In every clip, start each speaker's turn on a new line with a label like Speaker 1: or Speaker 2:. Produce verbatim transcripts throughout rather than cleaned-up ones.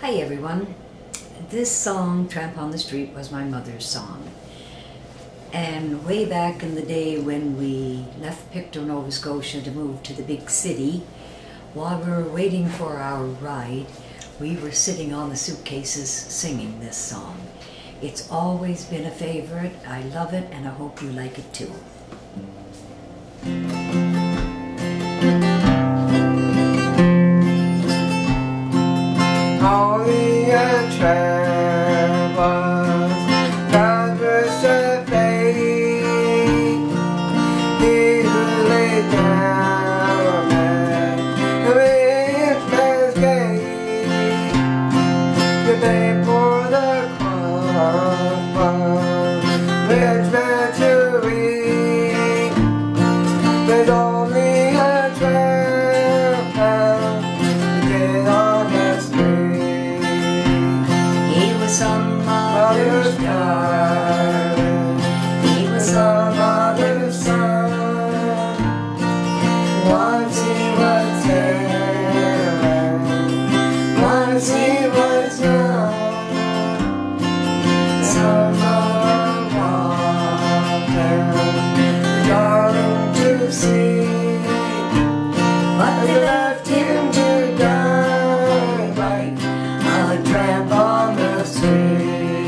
Speaker 1: Hi everyone. This song, Tramp on the Street, was my mother's song. And way back in the day when we left Pictou, Nova Scotia to move to the big city, while we were waiting for our ride, we were sitting on the suitcases singing this song. It's always been a favorite. I love it and I hope you like it too.
Speaker 2: Only a tramp was dangerous to fate. He who laid down at the rich man's gate to pay for the cross was rich man to reap. There's only a tramp found to get on that street.
Speaker 1: Some mother's darling, he was some mother's son. Once he was there, once he was young. Some mother walked down, darling to see, but they left him to die like a tramp on the street.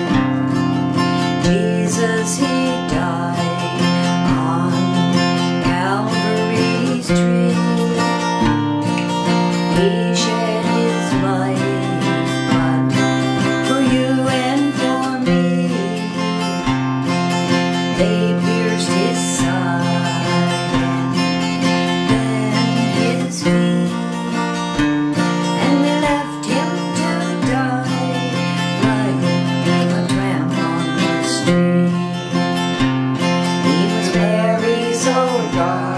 Speaker 1: Jesus, he died on Calvary's tree. He shed his life, but for you and for me. They pierced his side and then his feet, and they left him to die like a tramp on the street. He was very so dark.